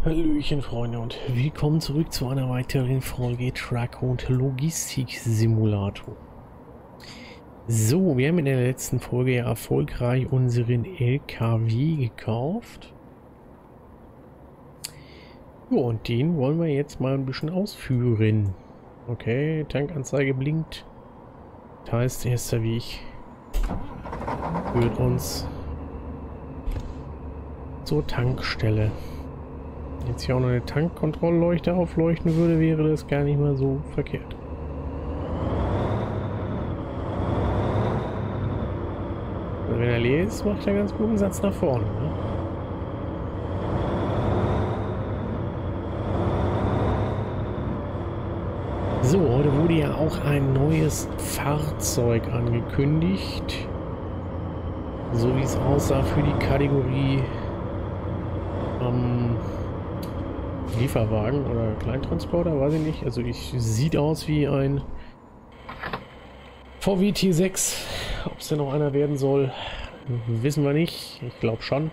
Hallöchen Freunde und willkommen zurück zu einer weiteren Folge Truck- und Logistik-Simulator. So, wir haben in der letzten Folge ja erfolgreich unseren LKW gekauft. Ja, und den wollen wir jetzt mal ein bisschen ausführen. Okay, Tankanzeige blinkt. Das heißt, erster Weg führt uns zur Tankstelle. Jetzt hier auch noch eine Tankkontrollleuchte aufleuchten würde, wäre das gar nicht mal so verkehrt. Also wenn er leer ist, macht er ganz guten Satz nach vorne. Ne? So, heute wurde ja auch ein neues Fahrzeug angekündigt. So wie es aussah für die Kategorie Lieferwagen oder Kleintransporter, weiß ich nicht. Also sieht aus wie ein VW T6. Ob es denn noch einer werden soll, wissen wir nicht. Ich glaube schon.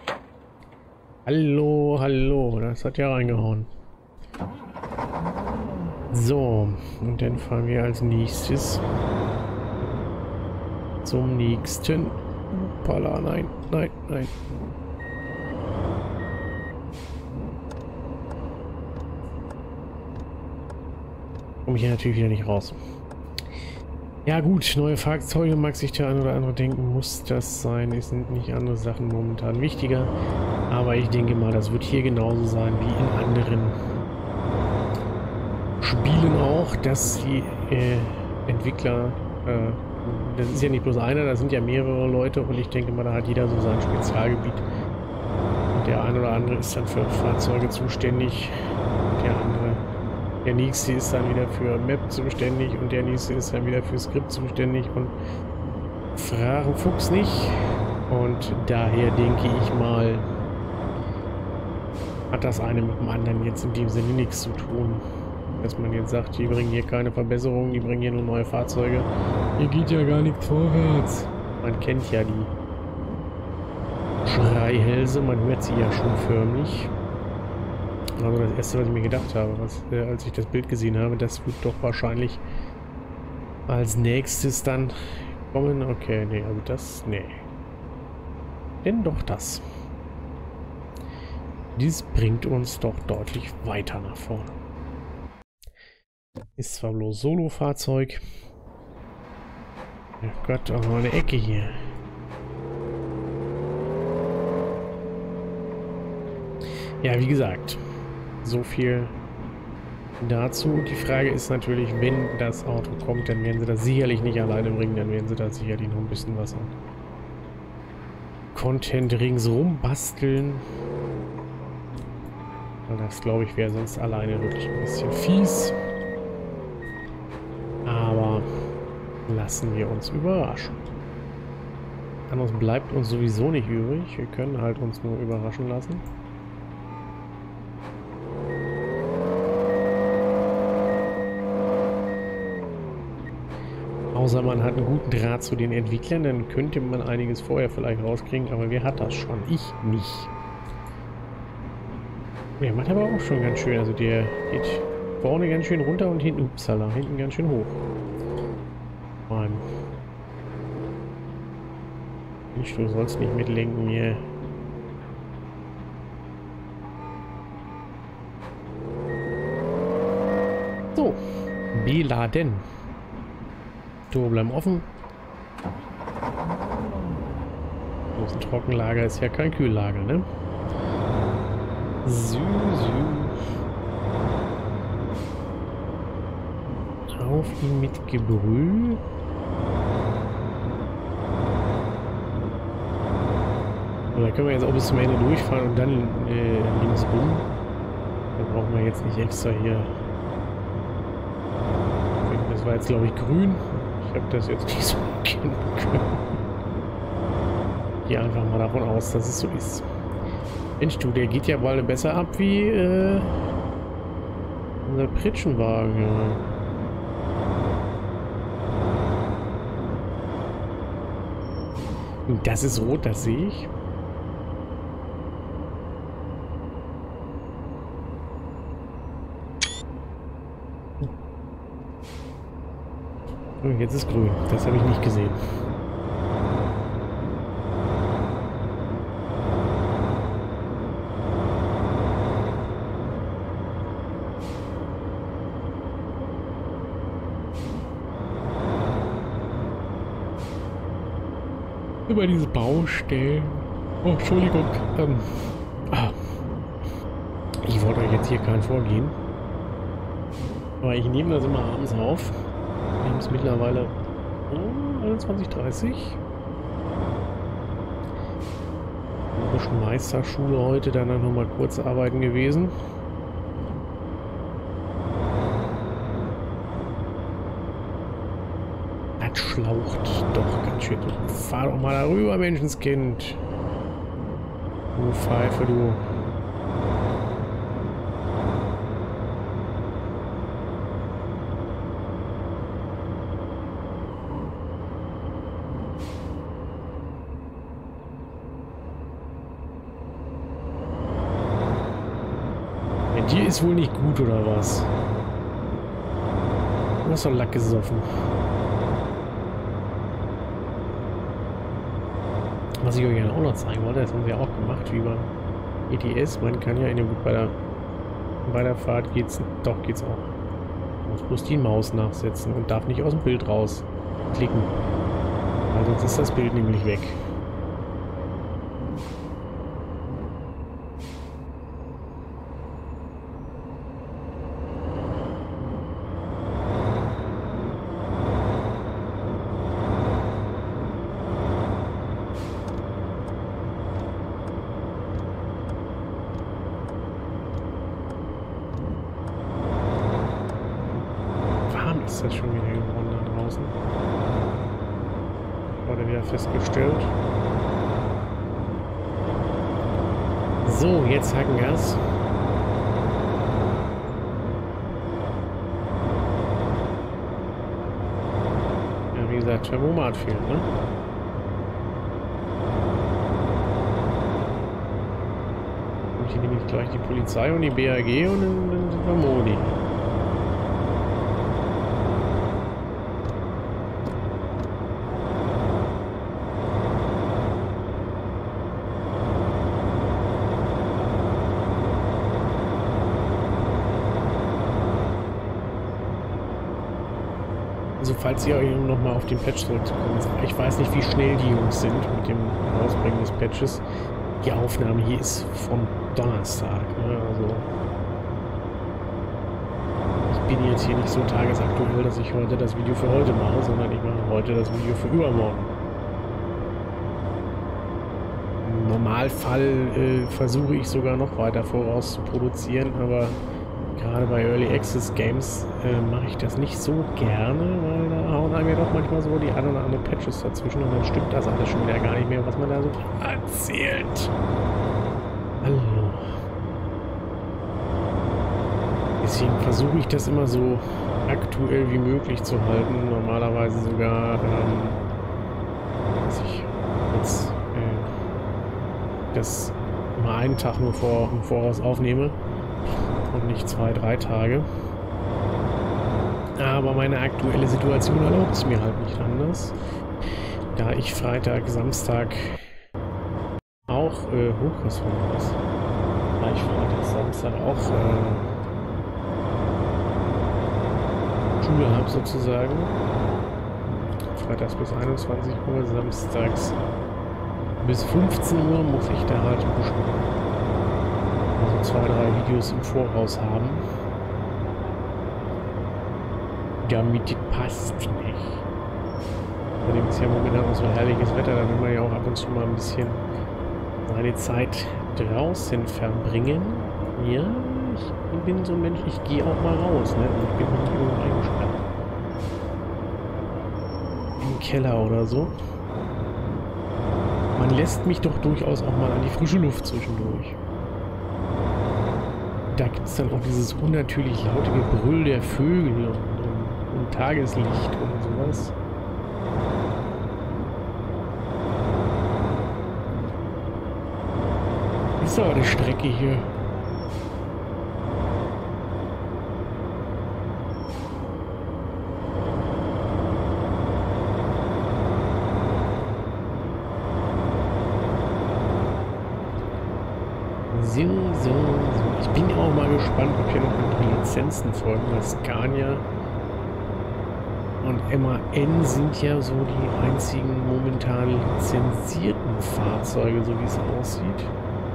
Hallo, hallo, das hat ja reingehauen. So, und dann fahren wir als nächstes zum nächsten. Hoppala, nein, nein, nein. Komme ich hier natürlich wieder nicht raus. Ja gut, neue Fahrzeuge, mag sich der ein oder andere denken, muss das sein. Es sind nicht andere Sachen momentan wichtiger. Aber ich denke mal, das wird hier genauso sein wie in anderen Spielen auch, dass die Entwickler, das ist ja nicht bloß einer, da sind ja mehrere Leute und ich denke mal, da hat jeder so sein Spezialgebiet. Und der ein oder andere ist dann für Fahrzeuge zuständig, der andere. Der nächste ist dann wieder für Map zuständig und der nächste ist dann wieder für Skript zuständig und fragen Fuchs nicht. Und daher denke ich mal, hat das eine mit dem anderen jetzt in dem Sinne nichts zu tun. Dass man jetzt sagt, die bringen hier keine Verbesserungen, die bringen hier nur neue Fahrzeuge. Hier geht ja gar nichts vorwärts. Man kennt ja die Schreihälse, man hört sie ja schon förmlich. Also das erste, was ich mir gedacht habe, als ich das Bild gesehen habe, das wird doch wahrscheinlich als nächstes dann kommen. Okay, nee, also das, nee. Denn doch das. Dies bringt uns doch deutlich weiter nach vorne. Ist zwar bloß Solo-Fahrzeug. Oh Gott, auch mal eine Ecke hier. Ja, wie gesagt. So viel dazu. Die Frage ist natürlich, wenn das Auto kommt, dann werden sie das sicherlich nicht alleine bringen, dann werden sie da sicherlich noch ein bisschen was an Content ringsrum basteln. Und das, glaube ich, wäre sonst alleine wirklich ein bisschen fies. Aber lassen wir uns überraschen. Anderes bleibt uns sowieso nicht übrig. Wir können halt uns nur überraschen lassen. Außer man hat einen guten Draht zu den Entwicklern, dann könnte man einiges vorher vielleicht rauskriegen, aber wer hat das schon? Ich nicht. Der macht aber auch schon ganz schön, also der geht vorne ganz schön runter und hinten, upsala, hinten ganz schön hoch. Mann. Du sollst nicht mitlenken hier. So, beladen. Tore bleiben offen. Bloß ein Trockenlager ist ja kein Kühllager, ne? So. Auf ihn mit Gebrüll. Da können wir jetzt auch bis zum Ende durchfahren und dann links rum. Da brauchen wir jetzt nicht extra hier. Das war jetzt, glaube ich, grün. Ich habe das jetzt nicht so erkennen können. Gehe einfach mal davon aus, dass es so ist. Mensch, du, der geht ja bald besser ab wie unser Pritschenwagen. Ja. Das ist rot, das sehe ich. Jetzt ist grün. Das habe ich nicht gesehen. Über diese Baustellen. Oh, Entschuldigung. Ich wollte euch jetzt hier keinen vorgehen. Aber ich nehme das immer abends auf. Wir haben es mittlerweile 21:30 Uhr. Meisterschule heute, dann noch mal kurz arbeiten gewesen. Das schlaucht doch ganz schön. Fahr doch mal darüber, Menschenskind. Du Pfeife, du. Dir ist wohl nicht gut, oder was? Du hast doch Lack gesoffen. Was ich euch gerne auch noch zeigen wollte, das haben wir auch gemacht, wie beim ETS. Man kann ja in dem bei der Fahrt geht's auch. Man muss bloß die Maus nachsetzen und darf nicht aus dem Bild rausklicken. Weil sonst ist das Bild nämlich weg. Ist das schon wieder geworden da draußen? Wurde wieder festgestellt. So, jetzt Hackengas. Ja, wie gesagt, Thermomat fehlt, ne? Und hier nehme ich gleich die Polizei und die BAG und dann sind wir Modi. Also falls ihr noch mal auf den Patch zurückzukommen, ich weiß nicht, wie schnell die Jungs sind mit dem Rausbringen des Patches. Die Aufnahme hier ist vom Donnerstag. Ne? Also ich bin jetzt hier nicht so tagesaktuell, dass ich heute das Video für heute mache, sondern ich mache heute das Video für übermorgen. Im Normalfall versuche ich sogar noch weiter voraus zu produzieren, aber gerade bei Early Access Games mache ich das nicht so gerne, weil da hauen einem ja doch manchmal so die ein oder andere Patches dazwischen und dann stimmt das alles schon wieder gar nicht mehr, was man da so erzählt. Hallo. Deswegen versuche ich das immer so aktuell wie möglich zu halten. Normalerweise sogar, dass ich jetzt das immer einen Tag nur im Voraus aufnehme. Und nicht 2, 3 Tage. Aber meine aktuelle Situation erlaubt es mir halt nicht anders. Da ich Freitag, Samstag auch, was war das? Da ich Freitag, Samstag auch Schule habe sozusagen. Freitags bis 21 Uhr, samstags bis 15 Uhr muss ich da halt ein bisschen 2, 3 Videos im Voraus haben. Damit die passt nicht. Allerdings ist ja momentan auch so herrliches Wetter, da will man ja auch ab und zu mal ein bisschen seine Zeit draußen verbringen. Ja, ich bin so ein Mensch, ich gehe auch mal raus, ne? Und ich bin nicht irgendwo eingesperrt. Im Keller oder so. Man lässt mich doch durchaus auch mal an die frische Luft zwischendurch. Da gibt es dann auch dieses unnatürlich laute Gebrüll der Vögel und Tageslicht und sowas. Ist aber die Strecke hier. So, so, so. Ich bin auch mal gespannt, ob hier noch andere Lizenzen folgen, weil Scania und MAN sind ja so die einzigen momentan lizenzierten Fahrzeuge, so wie es aussieht.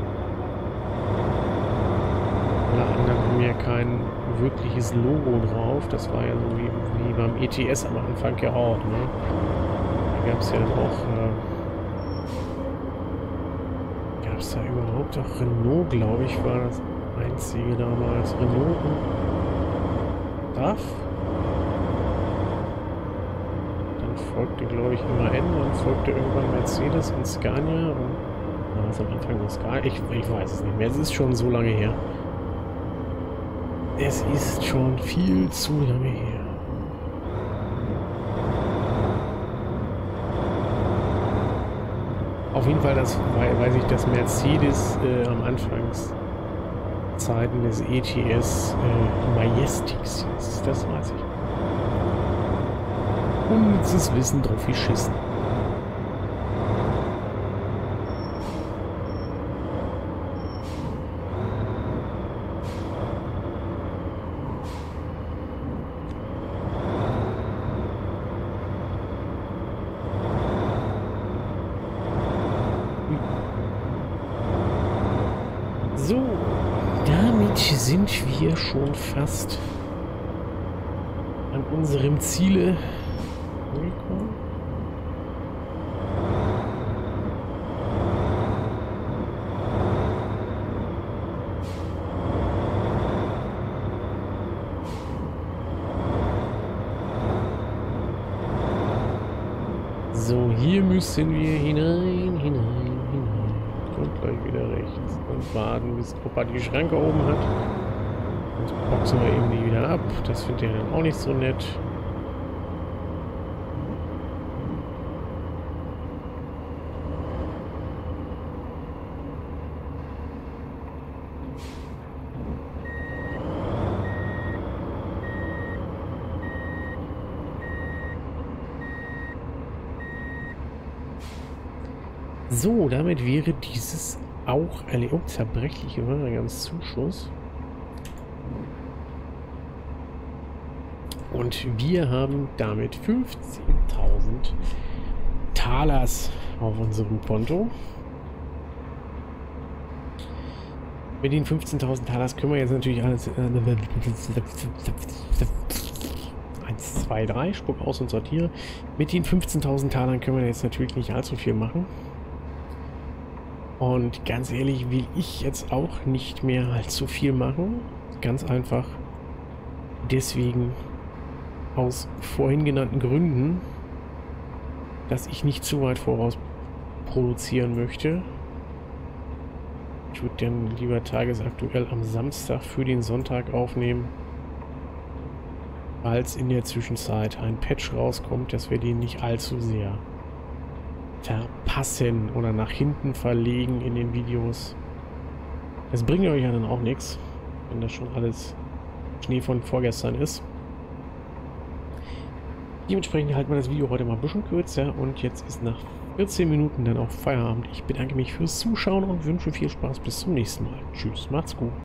Alle anderen haben ja kein wirkliches Logo drauf. Das war ja so wie beim ETS am Anfang ja auch. Ne? Da gab es ja auch... gab es da überhaupt auch Renault, glaube ich, war das einzige damals. Renault und DAF. Folgte, glaube ich, MAN, dann folgte irgendwann Mercedes und Scania und war es am Anfang nur Scania? Ich weiß es nicht mehr. Es ist schon so lange her. Es ist schon viel zu lange her. Auf jeden Fall, das weiß ich, dass Mercedes am Anfangszeiten des ETS Majestix hieß. Das weiß ich. Unnützes Wissen drauf geschissen. So, damit sind wir schon fast an unserem Ziele. So, hier müssen wir hinein. Und gleich wieder rechts. Und warten, bis Opa die Schranke oben hat. Sonst boxen wir eben die wieder ab. Das findet er dann auch nicht so nett. So, damit wäre dieses auch zerbrechliche Varianz-Zuschuss. Und wir haben damit 15.000 Talers auf unserem Konto. Mit den 15.000 Talers können wir jetzt natürlich alles 1, 2, 3, spuck aus und sortiere. Mit den 15.000 Talern können wir jetzt natürlich nicht allzu viel machen. Und ganz ehrlich, will ich jetzt auch nicht mehr allzu viel machen. Ganz einfach deswegen, aus vorhin genannten Gründen, dass ich nicht zu weit voraus produzieren möchte. Ich würde dann lieber tagesaktuell am Samstag für den Sonntag aufnehmen, als in der Zwischenzeit ein Patch rauskommt, dass wir den nicht allzu sehr verpassen oder nach hinten verlegen in den Videos. Das bringt euch ja dann auch nichts, wenn das schon alles Schnee von vorgestern ist. Dementsprechend halten wir das Video heute mal ein bisschen kürzer und jetzt ist nach 14 Minuten dann auch Feierabend. Ich bedanke mich fürs Zuschauen und wünsche viel Spaß bis zum nächsten Mal. Tschüss, macht's gut.